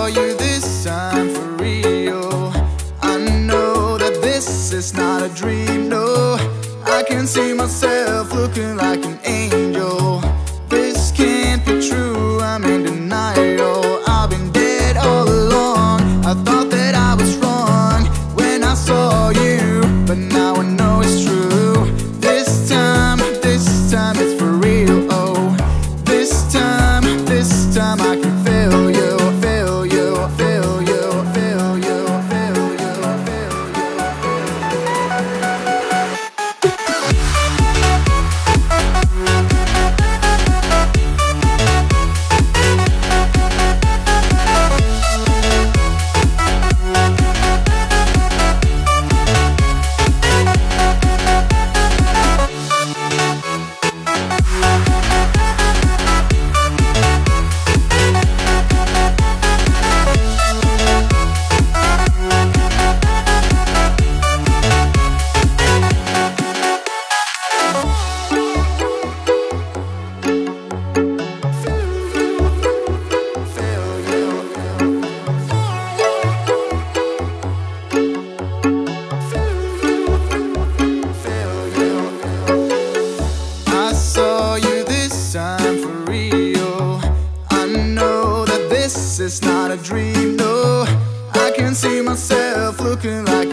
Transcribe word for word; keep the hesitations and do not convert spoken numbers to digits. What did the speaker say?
you this time for real. I know that this is not a dream, no. I can see myself looking like an angel. This can't be true, I'm in denial. I've been dead all along. I thought that I was wrong when I saw you, but now I know it's true. This time, this time it's for real, oh. This time, this time I can feel you, feel you, feel you, feel you, feel you, feel It's not a dream, no. I can see myself looking like